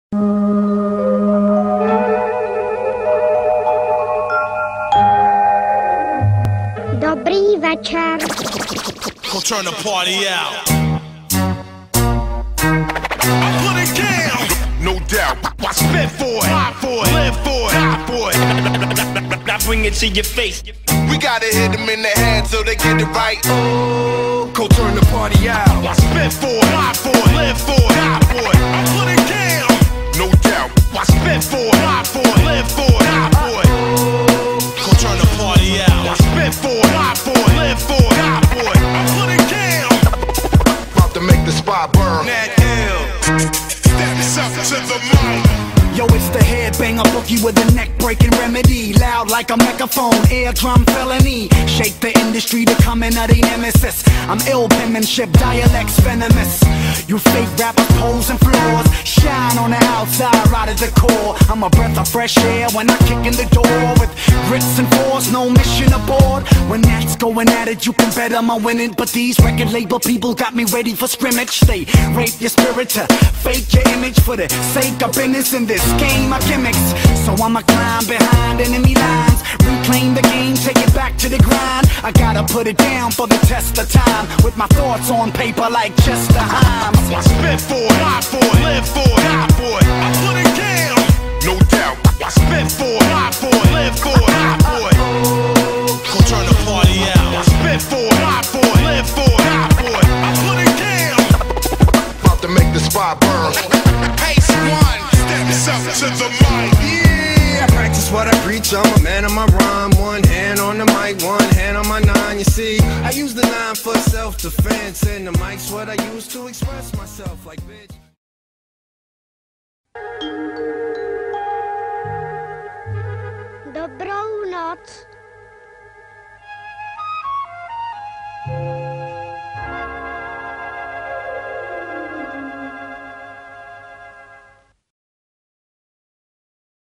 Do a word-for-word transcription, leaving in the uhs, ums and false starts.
Dobrý večer. Go turn the party out. I put it down, no doubt. I spit for it, fight for it, live for it, die for it. Now bring it to your face. We gotta hit them in the head so they get it right. Oh, go turn the party out. I spit for it, fight for it, live for it, die for it. I put it down, no doubt. I spit for it, fight for it, live for it, die for it. Go turn the party out. I spit for it, fight for it, live for it, die for it. I put it down. About to make the spot burn. That ill. Steps up to the mic. Yo, it's the headbanger boogie with a neck-breaking remedy. Loud like a megaphone, eardrum felony. Shake the industry to come in at a nemesis. I'm ill penmanship, dialects venomous. You fake rappers posing flaws. Shine on the outside, right at the core. I'm a breath of fresh air when I kick in the door. With grits and force, no mission aboard. When that's going at it, you can bet I'm a winning. But these record label people got me ready for scrimmage. They rape your spirit to fake your image for the sake of business in this game of gimmicks. So I'ma climb behind enemy lines, reclaim the game, take it back to the grind. I gotta put it down for the test of time, with my thoughts on paper like Chester Himes. I spit for it, fight for it, live for it, die for it. I put it down, no doubt. I spit for it, fight for it, live for it, die for it. Go turn the party out. I spit for it, fight for it, live for it, die for it. I put it down. About to make the spot burn. Pace one. Steps up to the mic. Yeah, I practice what I preach. I'm a man of my rhyme. One hand on the mic, one hand on my nine. You see, I use the nine for self-defense, and the mic's what I use to express myself. Like bitch. Dobrou noc.